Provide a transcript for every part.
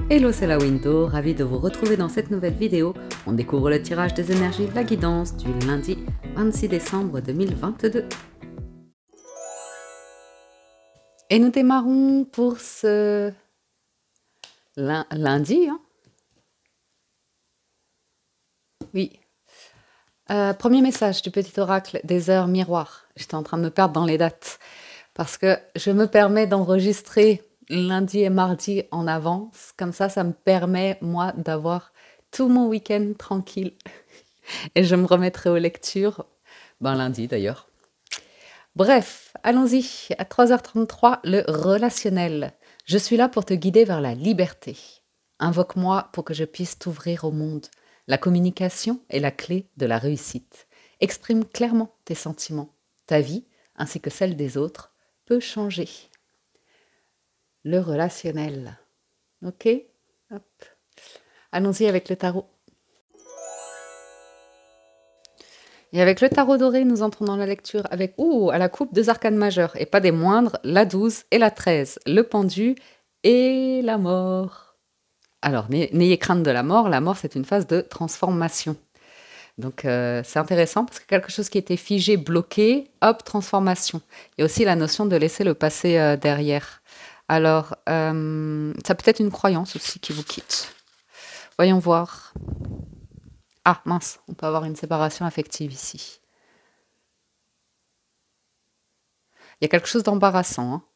Hello, c'est la Winto, ravie de vous retrouver dans cette nouvelle vidéo. On découvre le tirage des énergies de la guidance du lundi 26 décembre 2022. Et nous démarrons pour ce lundi. Oui. Premier message du petit oracle des heures miroirs. J'étais en train de me perdre dans les dates parce que je me permets d'enregistrer lundi et mardi en avance. Comme ça me permet, moi, d'avoir tout mon week-end tranquille. Et je me remettrai aux lectures, lundi d'ailleurs. Bref, allons-y. À 3h33, le relationnel. Je suis là pour te guider vers la liberté. Invoque-moi pour que je puisse t'ouvrir au monde. La communication est la clé de la réussite. Exprime clairement tes sentiments. Ta vie, ainsi que celle des autres, peut changer. Le relationnel. Ok? Hop. Allons-y avec le tarot. Et avec le tarot doré, nous entrons dans la lecture avec, à la coupe, 2 arcanes majeures, et pas des moindres, la 12 et la 13, le pendu et la mort. Alors, n'ayez crainte de la mort c'est une phase de transformation. Donc, c'est intéressant parce que quelque chose qui était figé, bloqué, hop, transformation. Il y a aussi la notion de laisser le passé derrière. Alors, ça peut être une croyance aussi qui vous quitte. Voyons voir. Ah, mince, on peut avoir une séparation affective ici. Il y a quelque chose d'embarrassant. Hein.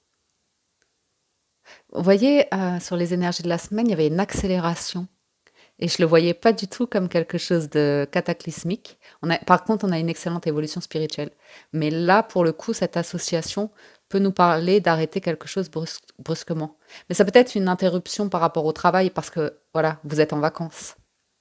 Vous voyez, sur les énergies de la semaine, il y avait une accélération. Et je ne le voyais pas du tout comme quelque chose de cataclysmique. Par contre, on a une excellente évolution spirituelle. Mais là, pour le coup, cette association peut nous parler d'arrêter quelque chose brusquement. Mais ça peut être une interruption par rapport au travail parce que, voilà, vous êtes en vacances.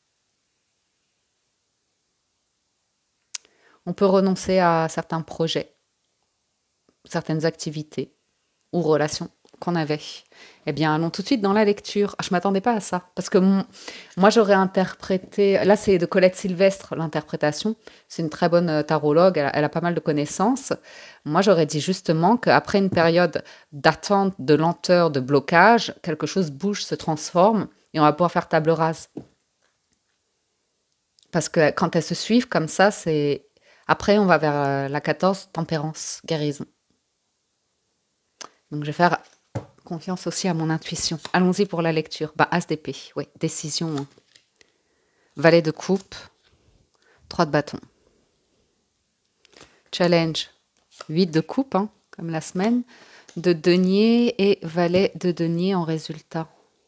On peut renoncer à certains projets, certaines activités ou relations qu'on avait. Eh bien, allons tout de suite dans la lecture. Je ne m'attendais pas à ça, parce que moi, j'aurais interprété... Là, c'est de Colette Sylvestre, l'interprétation. C'est une très bonne tarologue, elle a pas mal de connaissances. Moi, j'aurais dit justement qu'après une période d'attente, de lenteur, de blocage, quelque chose bouge, se transforme, et on va pouvoir faire table rase. Parce que quand elles se suivent comme ça, c'est... Après, on va vers la 14, tempérance, guérison. Donc, je vais faire confiance aussi à mon intuition. Allons-y pour la lecture. As d'épée, oui, décision. Hein. Valet de coupe, 3 de bâton. Challenge, 8 de coupe, hein, comme la semaine. De denier et valet de denier en résultat.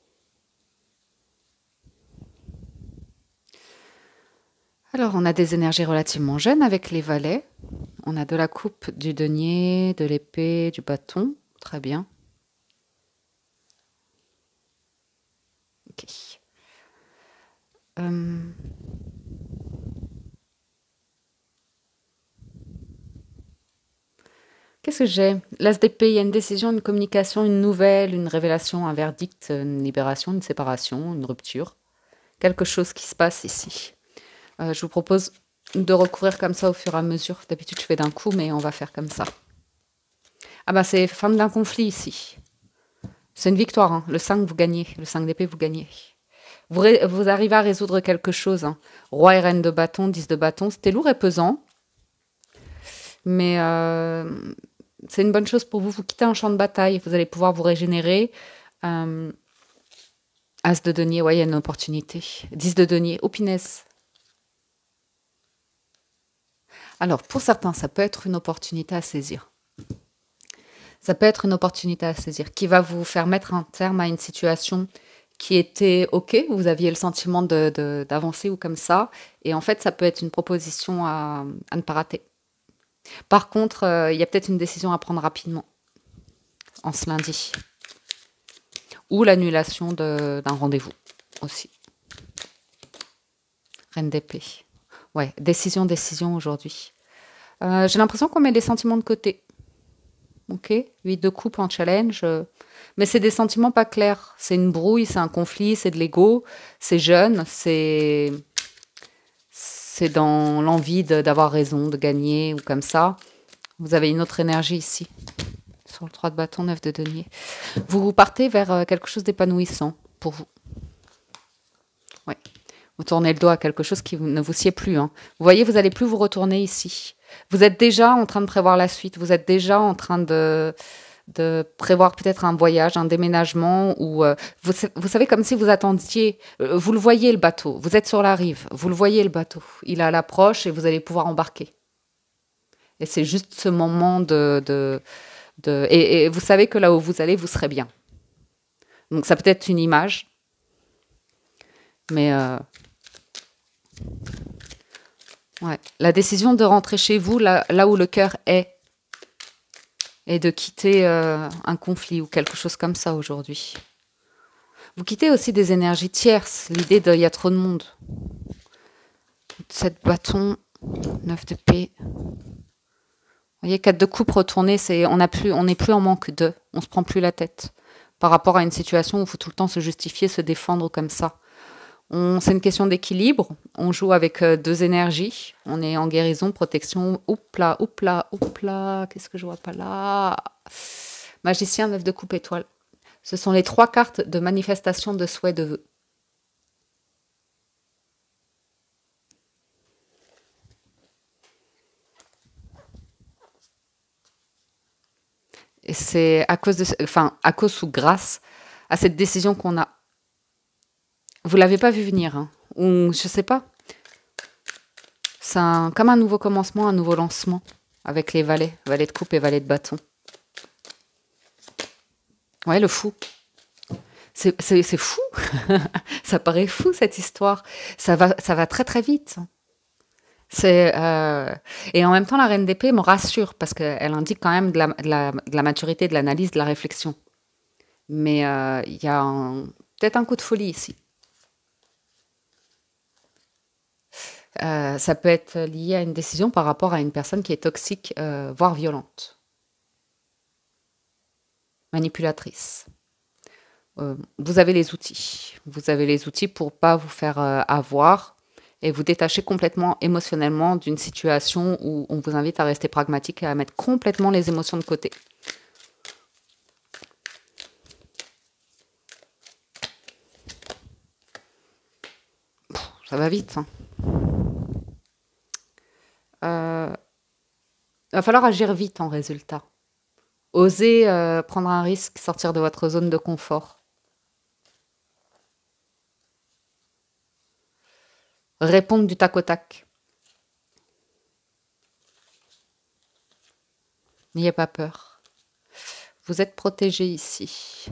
Alors, on a des énergies relativement jeunes avec les valets. On a de la coupe, du denier, de l'épée, du bâton. Très bien. Ok. Qu'est-ce que j'ai? L'as d'épée, il y a une décision, une communication, une nouvelle, une révélation, un verdict, une libération, une séparation, une rupture. Quelque chose qui se passe ici. Je vous propose de recouvrir comme ça au fur et à mesure. D'habitude, je fais d'un coup, mais on va faire comme ça. C'est fin d'un conflit ici. C'est une victoire. Hein. Le 5, vous gagnez. Le 5 d'épée, vous gagnez. Vous arrivez à résoudre quelque chose. Hein. Roi et reine de bâton, 10 de bâton. C'était lourd et pesant. Mais c'est une bonne chose pour vous. Vous quittez un champ de bataille. Vous allez pouvoir vous régénérer. As de denier. Ouais, il y a une opportunité. 10 de denier. Oh, punaise. Alors, pour certains, ça peut être une opportunité à saisir. Ça peut être une opportunité à saisir qui va vous faire mettre un terme à une situation qui était OK, vous aviez le sentiment d'avancer ou comme ça, et en fait, ça peut être une proposition à ne pas rater. Par contre, il y a peut-être une décision à prendre rapidement, en ce lundi. Ou l'annulation d'un rendez-vous, aussi. Reine d'épée. Ouais, décision aujourd'hui. J'ai l'impression qu'on met les sentiments de côté. Ok, 8 de coupe en challenge. Mais c'est des sentiments pas clairs. C'est une brouille, c'est un conflit, c'est de l'ego, c'est jeune, c'est dans l'envie d'avoir raison, de gagner ou comme ça. Vous avez une autre énergie ici. Sur le 3 de bâton, 9 de denier. Vous partez vers quelque chose d'épanouissant pour vous. Ouais. Vous tournez le dos à quelque chose qui ne vous sied plus, hein. Vous voyez, vous allez plus vous retourner ici. Vous êtes déjà en train de prévoir la suite. Vous êtes déjà en train de prévoir peut-être un voyage, un déménagement, ou vous savez, comme si vous attendiez, vous le voyez le bateau, vous êtes sur la rive, vous le voyez le bateau, il est à l'approche et vous allez pouvoir embarquer. Et c'est juste ce moment et vous savez que là où vous allez, vous serez bien. Donc ça peut être une image, mais ouais. La décision de rentrer chez vous, là où le cœur est, et de quitter un conflit ou quelque chose comme ça aujourd'hui. Vous quittez aussi des énergies tierces, l'idée de « il y a trop de monde ». 7 bâtons, 9 d'épée. Vous voyez, 4 de coupe retourné, on n'est plus en manque d'eux, on se prend plus la tête par rapport à une situation où il faut tout le temps se justifier, se défendre comme ça. C'est une question d'équilibre, on joue avec deux énergies, on est en guérison, protection, oups là, qu'est-ce que je vois pas là? Magicien, 9 de coupe, étoile. Ce sont les 3 cartes de manifestation de souhait de vœux. Et c'est à cause ou grâce à cette décision qu'on a. Vous l'avez pas vu venir, hein, ou je sais pas. C'est comme un nouveau commencement, un nouveau lancement avec les valets de coupe et valets de bâton. Ouais, le fou. C'est fou. Ça paraît fou cette histoire. Ça va très très vite. Et en même temps, la reine d'épée me rassure parce qu'elle indique quand même de la maturité, de l'analyse, de la réflexion. Mais il y a peut-être un coup de folie ici. Ça peut être lié à une décision par rapport à une personne qui est toxique, voire violente. Manipulatrice. Vous avez les outils. Vous avez les outils pour pas vous faire avoir et vous détacher complètement émotionnellement d'une situation où on vous invite à rester pragmatique et à mettre complètement les émotions de côté. Ça va vite, hein. Il va falloir agir vite en résultat. Osez prendre un risque, sortir de votre zone de confort. Répondre du tac au tac. N'ayez pas peur. Vous êtes protégé ici.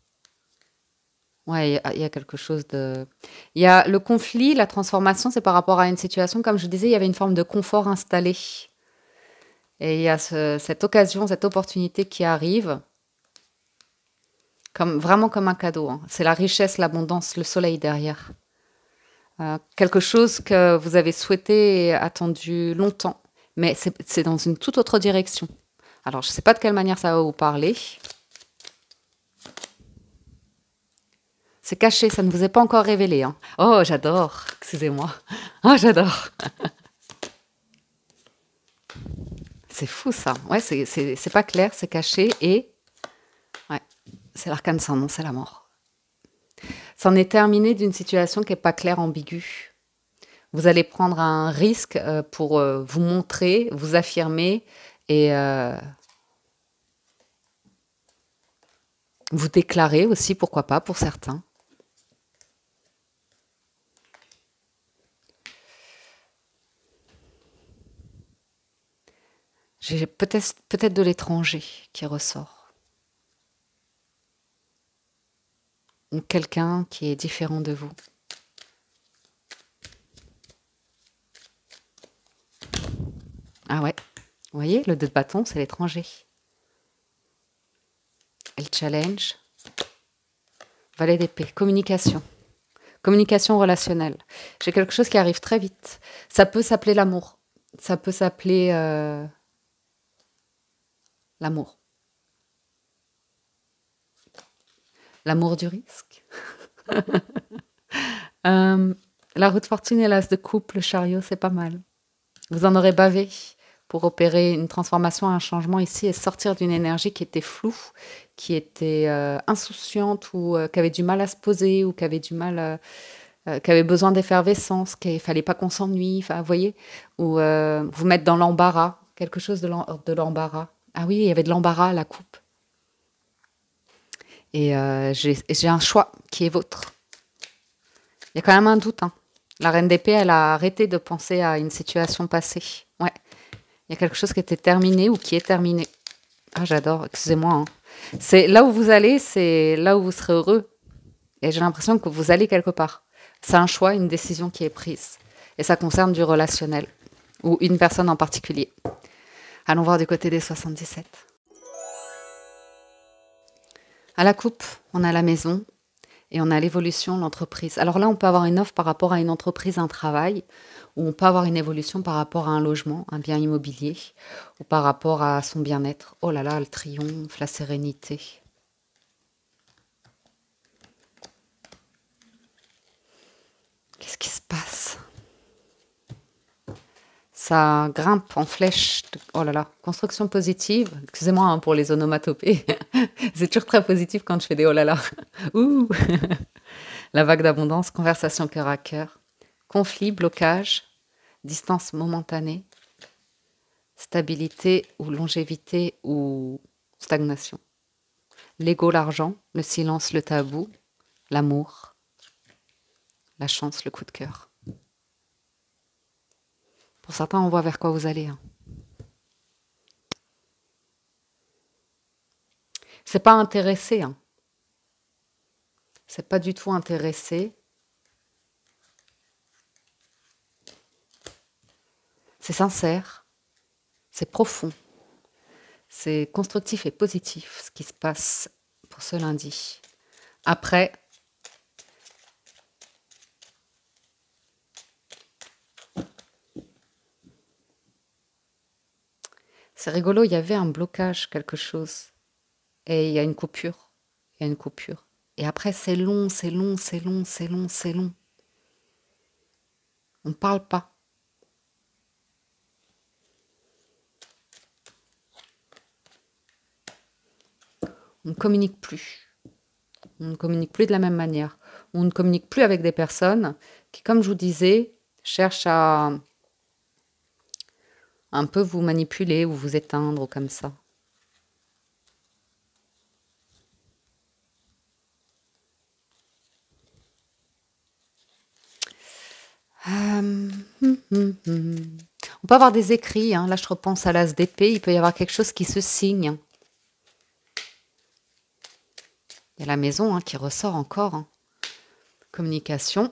Ouais, il y a quelque chose de... Il y a le conflit, la transformation, c'est par rapport à une situation, comme je disais, il y avait une forme de confort installé. Et il y a cette occasion, cette opportunité qui arrive, vraiment comme un cadeau, hein. C'est la richesse, l'abondance, le soleil derrière. Quelque chose que vous avez souhaité et attendu longtemps, mais c'est dans une toute autre direction. Alors, je ne sais pas de quelle manière ça va vous parler. C'est caché, ça ne vous est pas encore révélé, hein. Oh, j'adore, excusez-moi. Oh, j'adore. C'est fou, ça. Ouais, c'est pas clair, c'est caché et... Ouais, c'est l'arcane sans nom, c'est la mort. C'en est terminé d'une situation qui n'est pas claire, ambiguë. Vous allez prendre un risque pour vous montrer, vous affirmer et vous déclarer aussi, pourquoi pas, pour certains. J'ai peut-être de l'étranger qui ressort. Ou quelqu'un qui est différent de vous. Ah ouais, vous voyez, le 2 de bâton, c'est l'étranger. Et le challenge, valet d'épée, communication. Communication relationnelle. J'ai quelque chose qui arrive très vite. Ça peut s'appeler l'amour. Ça peut s'appeler l'amour. L'amour du risque. La roue de fortune et l'as de coupe, le chariot, c'est pas mal. Vous en aurez bavé pour opérer une transformation, un changement ici et sortir d'une énergie qui était floue, qui était insouciante ou qui avait du mal à se poser ou qui avait du mal qui avait besoin d'effervescence, qu'il fallait pas qu'on s'ennuie, enfin, vous voyez, ou vous mettre dans l'embarras, quelque chose de l'embarras. Ah oui, il y avait de l'embarras à la coupe. Et j'ai un choix qui est vôtre. Il y a quand même un doute, hein. La reine d'épée, elle a arrêté de penser à une situation passée. Ouais, il y a quelque chose qui était terminé ou qui est terminé. Ah, j'adore, excusez-moi, hein. C'est là où vous allez, c'est là où vous serez heureux. Et j'ai l'impression que vous allez quelque part. C'est un choix, une décision qui est prise. Et ça concerne du relationnel. Ou une personne en particulier. Allons voir du côté des 77. À la coupe, on a la maison et on a l'évolution, l'entreprise. Alors là, on peut avoir une offre par rapport à une entreprise, un travail, ou on peut avoir une évolution par rapport à un logement, un bien immobilier, ou par rapport à son bien-être. Oh là là, le triomphe, la sérénité. Qu'est-ce qui se passe? Ça grimpe en flèche. Oh là là, construction positive. Excusez-moi hein, pour les onomatopées. C'est toujours très positif quand je fais des oh là là. Ouh. La vague d'abondance, conversation cœur à cœur. Conflit, blocage, distance momentanée, stabilité ou longévité ou stagnation. L'ego, l'argent, le silence, le tabou, l'amour, la chance, le coup de cœur. Pour certains, on voit vers quoi vous allez. Hein. C'est pas intéressé. Hein. C'est pas du tout intéressé. C'est sincère. C'est profond. C'est constructif et positif ce qui se passe pour ce lundi. Après, c'est rigolo, il y avait un blocage, quelque chose. Et il y a une coupure. Il y a une coupure. Et après, c'est long, c'est long, c'est long, c'est long, c'est long. On ne parle pas. On ne communique plus. On ne communique plus de la même manière. On ne communique plus avec des personnes qui, comme je vous disais, cherchent à un peu vous manipuler ou vous éteindre ou comme ça. On peut avoir des écrits. Hein. Là, je repense à l'as d'épée. Il peut y avoir quelque chose qui se signe. Il y a la maison hein, qui ressort encore. Hein. Communication.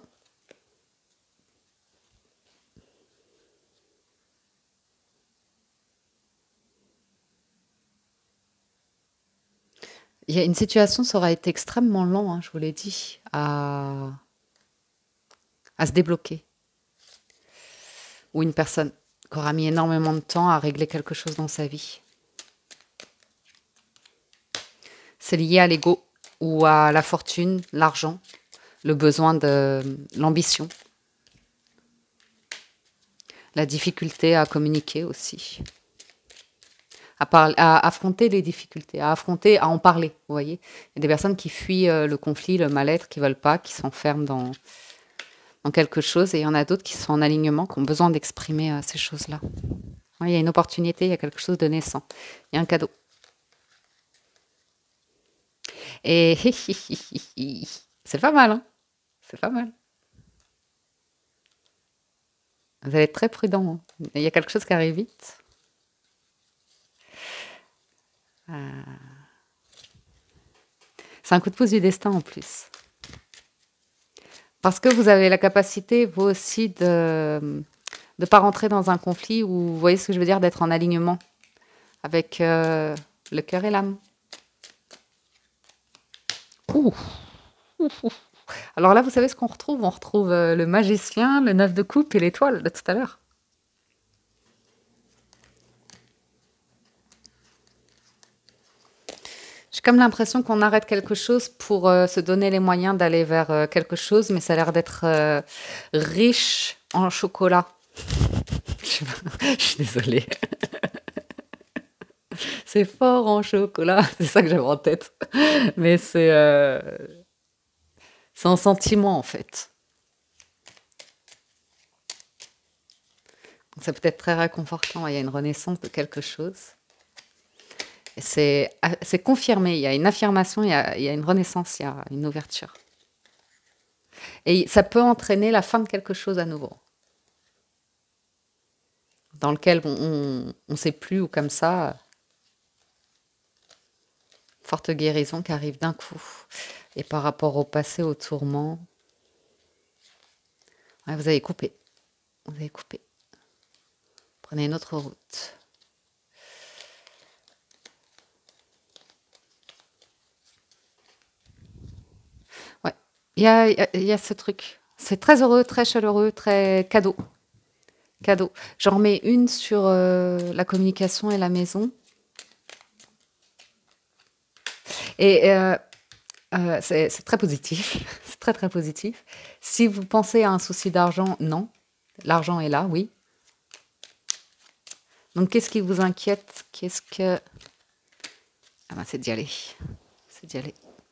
Il y a une situation, ça aura été extrêmement long, hein, je vous l'ai dit, à se débloquer. Ou une personne qui aura mis énormément de temps à régler quelque chose dans sa vie. C'est lié à l'ego ou à la fortune, l'argent, le besoin de l'ambition, la difficulté à communiquer aussi, à affronter les difficultés, à en parler, vous voyez. Il y a des personnes qui fuient le conflit, le mal-être, qui ne veulent pas, qui s'enferment dans quelque chose, et il y en a d'autres qui sont en alignement, qui ont besoin d'exprimer ces choses-là. Il y a une opportunité, il y a quelque chose de naissant, il y a un cadeau. Et c'est pas mal, hein? C'est pas mal. Vous allez être très prudent. Hein. Il y a quelque chose qui arrive vite. C'est un coup de pouce du destin en plus. Parce que vous avez la capacité, vous aussi, de ne pas rentrer dans un conflit où, vous voyez ce que je veux dire, d'être en alignement avec le cœur et l'âme. Ouh. Alors là, vous savez ce qu'on retrouve? On retrouve le magicien, le 9 de coupe et l'étoile de tout à l'heure. J'ai comme l'impression qu'on arrête quelque chose pour se donner les moyens d'aller vers quelque chose, mais ça a l'air d'être riche en chocolat. Je suis désolée. C'est fort en chocolat, c'est ça que j'avais en tête. Mais c'est un sentiment en fait. Ça peut être très réconfortant. Il y a une renaissance de quelque chose. Et c'est confirmé. Il y a une affirmation, il y a une renaissance, il y a une ouverture. Et ça peut entraîner la fin de quelque chose à nouveau, dans lequel on ne sait plus, ou comme ça, forte guérison qui arrive d'un coup. Et par rapport au passé, au tourment, ouais, vous avez coupé. Vous avez coupé. Prenez une autre route. Ouais, il y a ce truc. C'est très heureux, très chaleureux, très cadeau. Cadeau. J'en remets une sur la communication et la maison. Et c'est très positif. C'est très, très positif. Si vous pensez à un souci d'argent, non. L'argent est là, oui. Donc, qu'est-ce qui vous inquiète? Qu'est-ce que... Ah ben, c'est d'y aller. C'est d'y aller.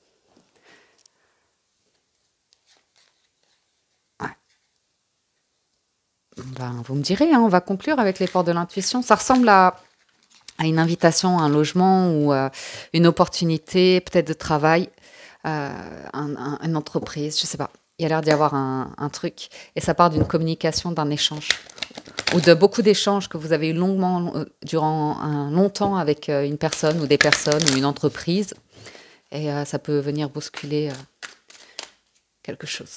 Ouais. Ben, vous me direz, hein, on va conclure avec les portes de l'intuition. Ça ressemble à une invitation à un logement ou une opportunité, peut-être de travail, une entreprise, je sais pas. Il y a l'air d'y avoir un truc. Et ça part d'une communication, d'un échange. Ou de beaucoup d'échanges que vous avez eu longuement, durant un longtemps avec une personne ou des personnes ou une entreprise. Et ça peut venir bousculer quelque chose.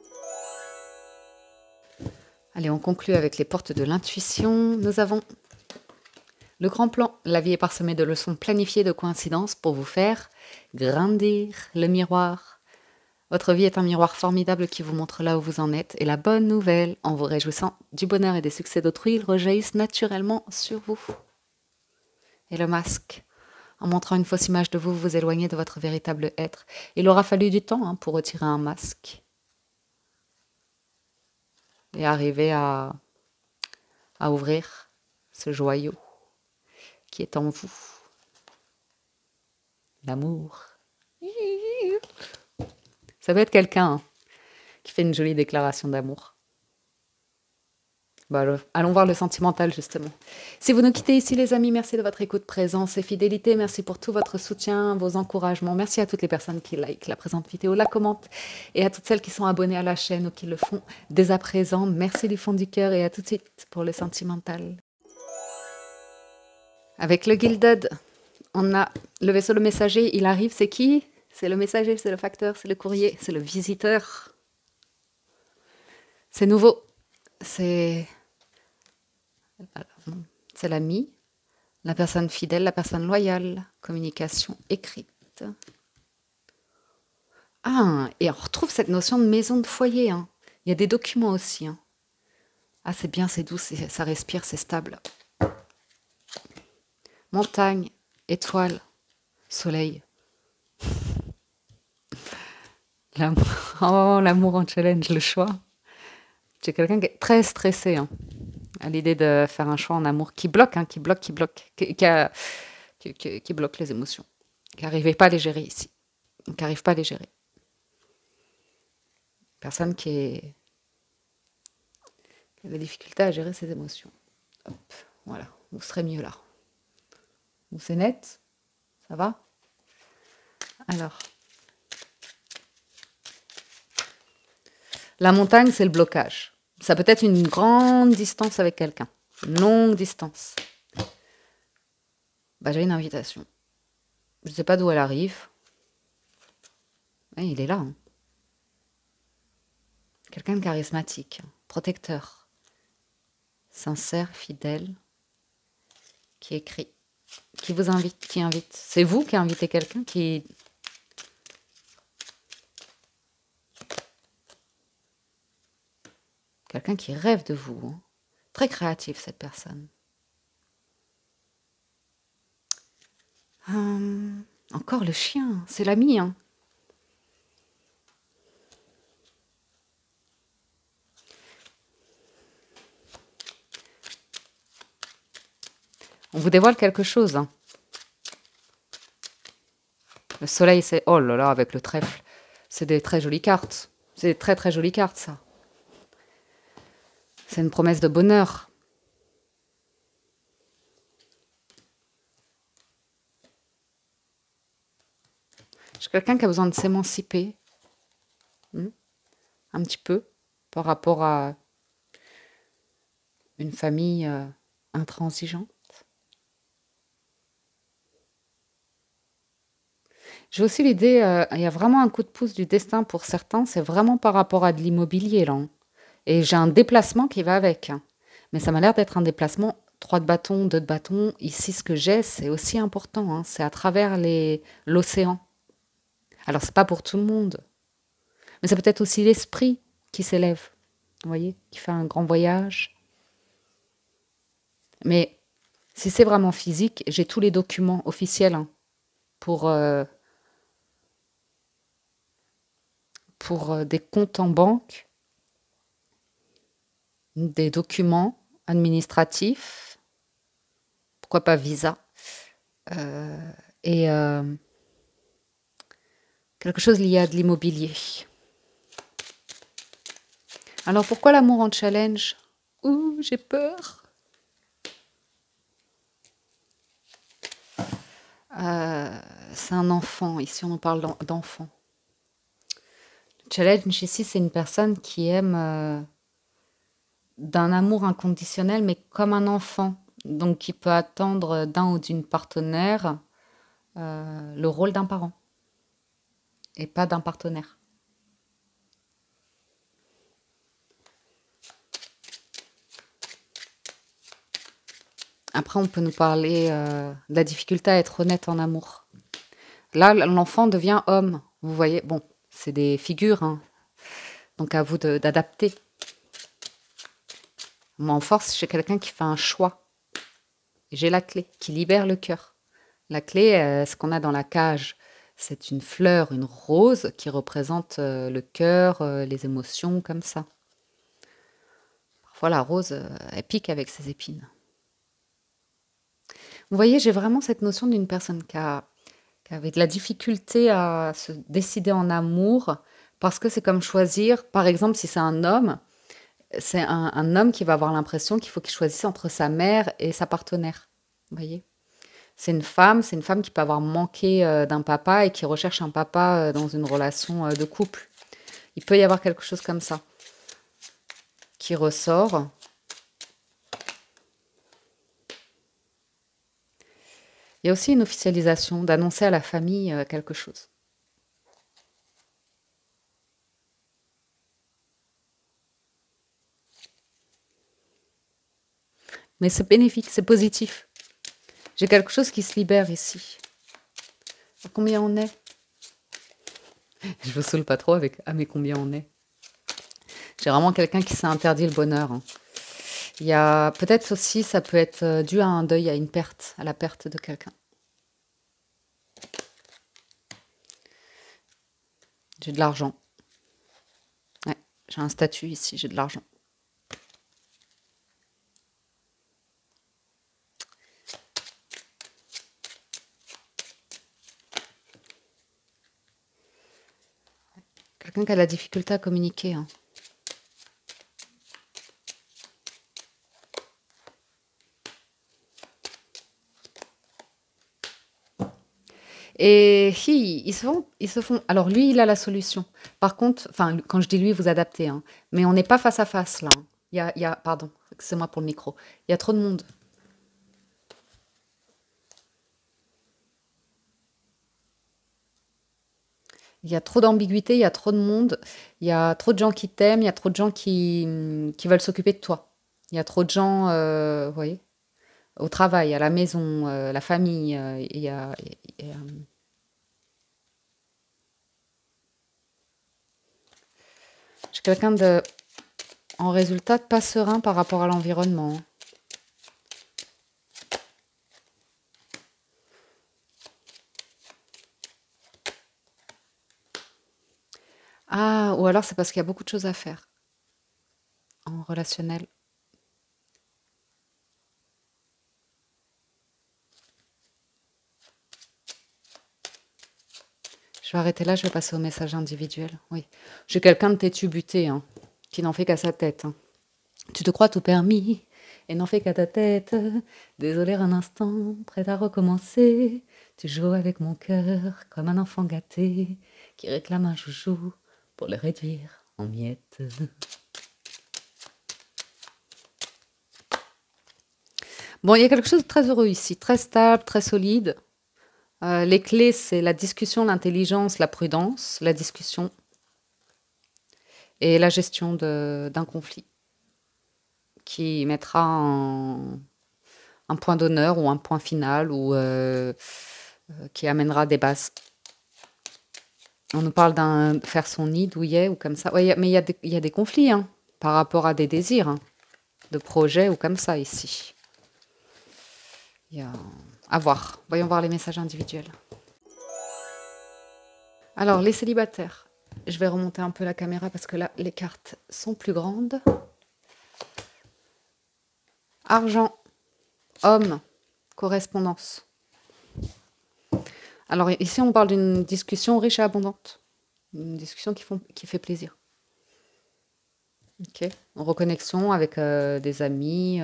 Allez, on conclut avec les portes de l'intuition. Nous avons le grand plan. La vie est parsemée de leçons planifiées, de coïncidences pour vous faire grandir. Le miroir. Votre vie est un miroir formidable qui vous montre là où vous en êtes. Et la bonne nouvelle, en vous réjouissant du bonheur et des succès d'autrui, ils rejaillissent naturellement sur vous. Et le masque. En montrant une fausse image de vous, vous vous éloignez de votre véritable être. Il aura fallu du temps pour retirer un masque. Et arriver à ouvrir ce joyau qui est en vous. L'amour. Ça peut être quelqu'un qui fait une jolie déclaration d'amour. Bah, allons voir le sentimental, justement. Si vous nous quittez ici, les amis, merci de votre écoute, présence et fidélité. Merci pour tout votre soutien, vos encouragements. Merci à toutes les personnes qui likent la présente vidéo, la commentent. Et à toutes celles qui sont abonnées à la chaîne ou qui le font dès à présent. Merci du fond du cœur et à tout de suite pour le sentimental. Avec le Gilded, on a le vaisseau, le messager. Il arrive, c'est qui? C'est le messager, c'est le facteur, c'est le courrier, c'est le visiteur. C'est nouveau. C'est l'ami, la personne fidèle, la personne loyale. Communication écrite. Ah, et on retrouve cette notion de maison, de foyer. Hein. Il y a des documents aussi. Hein. Ah, c'est bien, c'est doux, ça respire, c'est stable. Montagne, étoile, soleil. L'amour en challenge, le choix. J'ai quelqu'un qui est très stressé hein, à l'idée de faire un choix en amour qui bloque, qui bloque les émotions, qui n'arrivait pas à les gérer ici, qui n'arrive pas à les gérer. Personne qui a des difficultés à gérer ses émotions. Hop, voilà, vous serez mieux là. Vous c'est net? Ça va? Alors, la montagne, c'est le blocage. Ça peut être une grande distance avec quelqu'un, une longue distance. Bah, j'ai une invitation. Je ne sais pas d'où elle arrive. Ouais, il est là. Hein. Quelqu'un de charismatique, protecteur, sincère, fidèle, qui écrit, qui vous invite, qui invite. C'est vous qui invitez quelqu'un qui... Quelqu'un qui rêve de vous. Hein. Très créative, cette personne. Encore le chien, c'est l'ami. Hein. On vous dévoile quelque chose. Hein. Le soleil, c'est... Oh là là, avec le trèfle. C'est des très jolies cartes. C'est des très très jolies cartes, ça. C'est une promesse de bonheur. quelqu'un qui a besoin de s'émanciper, un petit peu, par rapport à une famille intransigeante. J'ai aussi l'idée, il y a vraiment un coup de pouce du destin pour certains, c'est vraiment par rapport à de l'immobilier, là, hein. Et j'ai un déplacement qui va avec, hein. Mais ça m'a l'air d'être un déplacement 3 de bâton, 2 de bâton. Ici, ce que j'ai, c'est aussi important, hein. C'est à travers l'océan. Alors, c'est pas pour tout le monde, mais c'est peut-être aussi l'esprit qui s'élève, vous voyez, qui fait un grand voyage. Mais si c'est vraiment physique, j'ai tous les documents officiels, hein, pour, des comptes en banque, des documents administratifs, pourquoi pas visa, et quelque chose lié à de l'immobilier. Alors pourquoi l'amour en challenge? Ouh, j'ai peur. C'est un enfant, ici on parle d'enfant. Le challenge ici, c'est une personne qui aime d'un amour inconditionnel, mais comme un enfant. Donc qui peut attendre d'un ou d'une partenaire le rôle d'un parent et pas d'un partenaire. Après, on peut nous parler de la difficulté à être honnête en amour. Là, l'enfant devient homme. Vous voyez, bon, c'est des figures, hein. Donc à vous d'adapter. Moi, en force, j'ai quelqu'un qui fait un choix. Et j'ai la clé, qui libère le cœur. La clé, ce qu'on a dans la cage, c'est une fleur, une rose qui représente le cœur, les émotions, comme ça. Parfois, la rose, elle pique avec ses épines. Vous voyez, j'ai vraiment cette notion d'une personne qui avait de la difficulté à se décider en amour, parce que c'est comme choisir, par exemple, si c'est un homme, c'est un homme qui va avoir l'impression qu'il faut qu'il choisisse entre sa mère et sa partenaire. Vous voyez? C'est une femme qui peut avoir manqué d'un papa et qui recherche un papa dans une relation de couple. Il peut y avoir quelque chose comme ça qui ressort. Il y a aussi une officialisation, d'annoncer à la famille quelque chose. Mais c'est bénéfique, c'est positif. J'ai quelque chose qui se libère ici. À combien on est? Je vous saoule pas trop avec « Ah, mais combien on est ?» J'ai vraiment quelqu'un qui s'est interdit le bonheur, hein. Il y a peut-être aussi, ça peut être dû à un deuil, à une perte, à la perte de quelqu'un. J'ai de l'argent. Ouais, j'ai un statut ici, j'ai de l'argent. Quelqu'un qui a de la difficulté à communiquer, hein. Et ils se font. Alors lui, il a la solution. Par contre, enfin, quand je dis lui, vous adaptez, hein. Mais on n'est pas face à face là, hein. Pardon, excusez-moi pour le micro. Il y a trop de monde. Il y a trop d'ambiguïté, il y a trop de monde, il y a trop de gens qui t'aiment, il y a trop de gens qui veulent s'occuper de toi. Il y a trop de gens, vous voyez, au travail, à la maison, la famille. J'ai quelqu'un en résultat, pas serein par rapport à l'environnement, hein. Ah, ou alors c'est parce qu'il y a beaucoup de choses à faire en relationnel. Je vais arrêter là, je vais passer au message individuel. Oui. J'ai quelqu'un de têtu buté, hein, qui n'en fait qu'à sa tête, hein. Tu te crois tout permis et n'en fais qu'à ta tête. Désolé un instant, prêt à recommencer. Tu joues avec mon cœur comme un enfant gâté qui réclame un joujou pour le réduire en miettes. Bon, il y a quelque chose de très heureux ici, très stable, très solide. Les clés, c'est la discussion, l'intelligence, la prudence, la discussion et la gestion d'un conflit qui mettra un point d'honneur ou un point final ou qui amènera des bases. On nous parle d'un faire son nid, douillet ou comme ça. Ouais, mais il y a des conflits hein, par rapport à des désirs hein, de projets ou comme ça ici. Il y a à voir. Voyons voir les messages individuels. Alors, les célibataires. Je vais remonter un peu la caméra parce que là, les cartes sont plus grandes. Argent, homme, correspondance. Alors ici, on parle d'une discussion riche et abondante. Une discussion qui fait plaisir. Ok. En reconnexion avec des amis,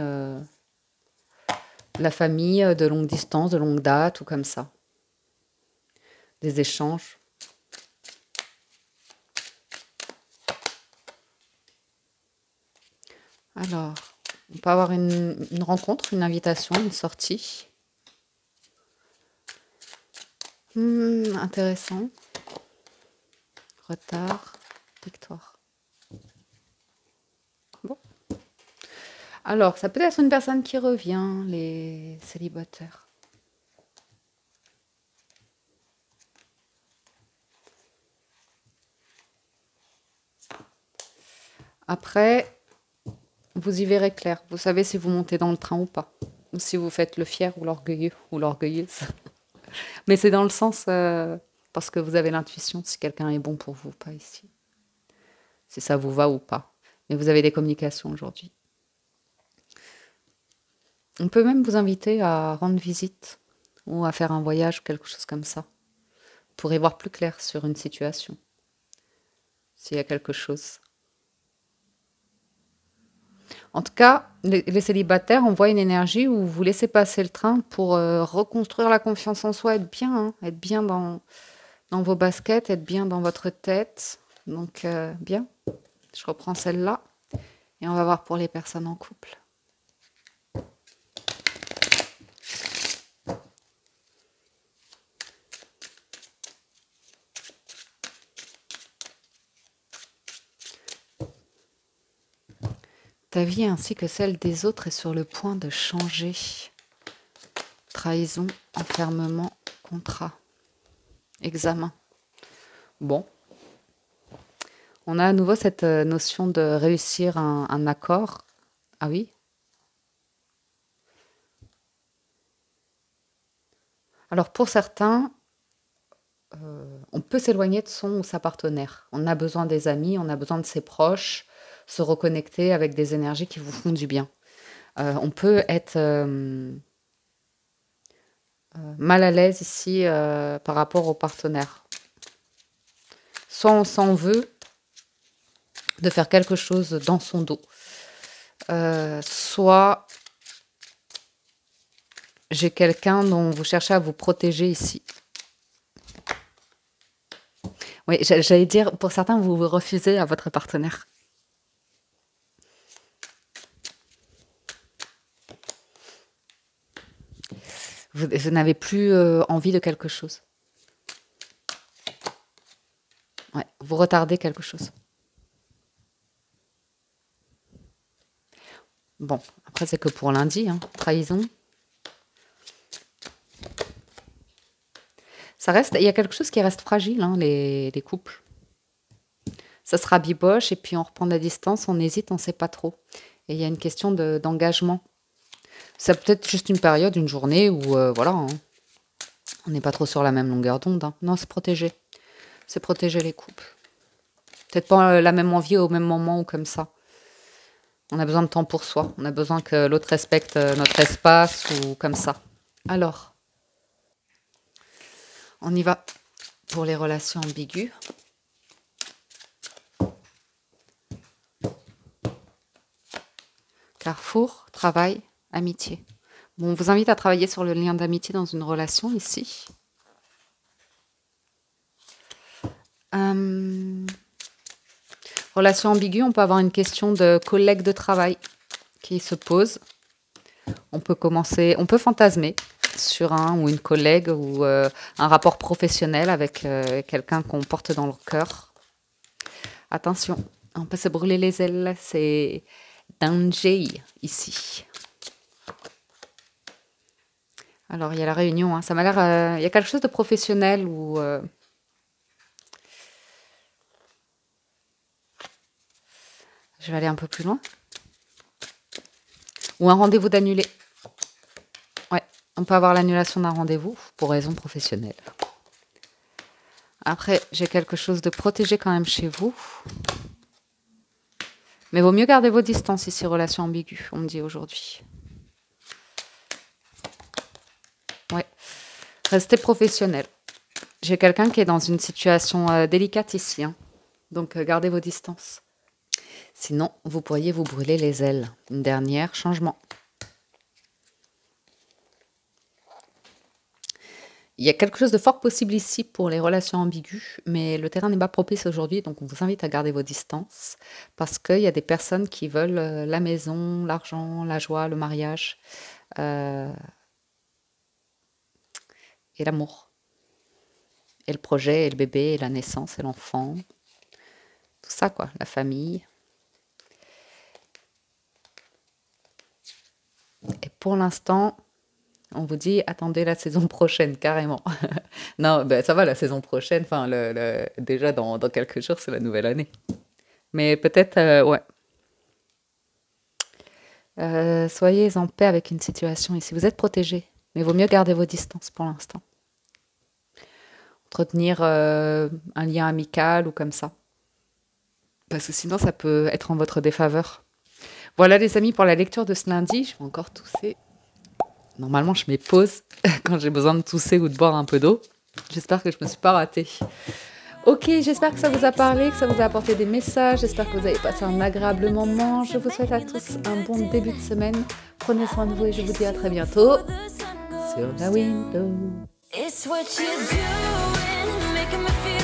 la famille de longue distance, de longue date ou comme ça. Des échanges. Alors, on peut avoir une rencontre, une invitation, une sortie. Intéressant. Retard, victoire. Bon. Alors, ça peut être une personne qui revient, les célibataires. Après, vous y verrez clair. Vous savez si vous montez dans le train ou pas. Ou si vous faites le fier ou l'orgueilleux ou l'orgueilleuse. Mais c'est dans le sens parce que vous avez l'intuition si quelqu'un est bon pour vous ou pas ici. Si ça vous va ou pas. Mais vous avez des communications aujourd'hui. On peut même vous inviter à rendre visite ou à faire un voyage ou quelque chose comme ça. Pour y voir plus clair sur une situation. S'il y a quelque chose. En tout cas, les célibataires, on voit une énergie où vous laissez passer le train pour reconstruire la confiance en soi, être bien, hein, être bien dans vos baskets, être bien dans votre tête. Donc, bien. Je reprends celle-là. Et on va voir pour les personnes en couple. Ta vie ainsi que celle des autres est sur le point de changer. Trahison, enfermement, contrat, examen. Bon. On a à nouveau cette notion de réussir un accord. Ah oui? Alors pour certains, on peut s'éloigner de son ou sa partenaire. On a besoin des amis, on a besoin de ses proches, se reconnecter avec des énergies qui vous font du bien. On peut être mal à l'aise ici par rapport au partenaire. Soit on s'en veut de faire quelque chose dans son dos, soit j'ai quelqu'un dont vous cherchez à vous protéger ici. Oui, j'allais dire, pour certains, vous vous refusez à votre partenaire. Vous n'avez plus envie de quelque chose. Ouais, vous retardez quelque chose. Bon, après c'est que pour lundi, hein, trahison. Ça reste, il y a quelque chose qui reste fragile, hein, les couples. Ça se rabiboche et puis on reprend de la distance, on hésite, on ne sait pas trop. Et il y a une question d'engagement. Ça peut être juste une période, une journée où, voilà, hein, on n'est pas trop sur la même longueur d'onde. Hein. Non, c'est protéger. C'est protéger les couples. Peut-être pas la même envie au même moment ou comme ça. On a besoin de temps pour soi. On a besoin que l'autre respecte notre espace ou comme ça. Alors, on y va pour les relations ambiguës. Carrefour, travail, amitié. Bon, on vous invite à travailler sur le lien d'amitié dans une relation ici. Relation ambiguë, on peut avoir une question de collègue de travail qui se pose. On peut fantasmer sur un ou une collègue ou un rapport professionnel avec quelqu'un qu'on porte dans le cœur. Attention, on peut se brûler les ailes, c'est danger ici. Alors, il y a la réunion, hein, ça m'a l'air... il y a quelque chose de professionnel ou... je vais aller un peu plus loin. Ou un rendez-vous d'annulé. Ouais, on peut avoir l'annulation d'un rendez-vous pour raison professionnelle. Après, j'ai quelque chose de protégé quand même chez vous. Mais vaut mieux garder vos distances ici, relation ambiguë, on me dit aujourd'hui. Ouais, restez professionnel. J'ai quelqu'un qui est dans une situation délicate ici, hein. Donc gardez vos distances. Sinon, vous pourriez vous brûler les ailes. Une dernière, changement. Il y a quelque chose de fort possible ici pour les relations ambiguës, mais le terrain n'est pas propice aujourd'hui, donc on vous invite à garder vos distances, parce qu'il y a des personnes qui veulent la maison, l'argent, la joie, le mariage, et l'amour, et le projet, et le bébé, et la naissance, et l'enfant, tout ça quoi, la famille. Et pour l'instant, on vous dit, attendez la saison prochaine, carrément. Non, ben, ça va, la saison prochaine, enfin, déjà dans quelques jours, c'est la nouvelle année. Mais peut-être, ouais. Soyez en paix avec une situation ici. Vous êtes protégés, mais il vaut mieux garder vos distances pour l'instant. Entretenir un lien amical ou comme ça. Parce que sinon, ça peut être en votre défaveur. Voilà les amis pour la lecture de ce lundi. Je vais encore tousser. Normalement, je mets pause quand j'ai besoin de tousser ou de boire un peu d'eau. J'espère que je ne me suis pas ratée. Ok, j'espère que ça vous a parlé, que ça vous a apporté des messages. J'espère que vous avez passé un agréable moment. Je vous souhaite à tous un bon début de semaine. Prenez soin de vous et je vous dis à très bientôt sur la window. It's what you're doing, making me feel